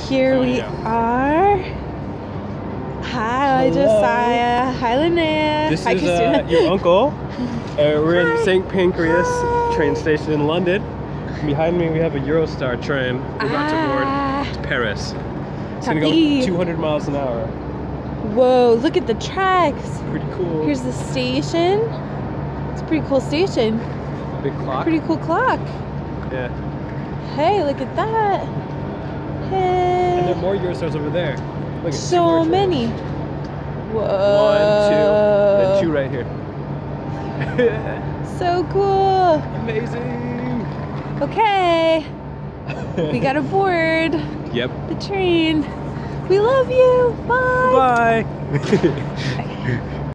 Here we are. Hi, Josiah. Hi, Linnea. This Hi, is Christina. your uncle. We're in St. Pancras train station in London. Behind me we have a Eurostar train. We're about to board to Paris. It's gonna go 200 miles an hour. Whoa, look at the tracks. Pretty cool. Here's the station. It's a pretty cool station. Big clock. Pretty cool clock. Yeah. Hey, look at that. Hey. And there are more Eurostars over there. Look at so many. Whoa. 1, 2, and 2 right here. So cool. Amazing. Okay. We got aboard. Yep. The train. We love you. Bye. Bye.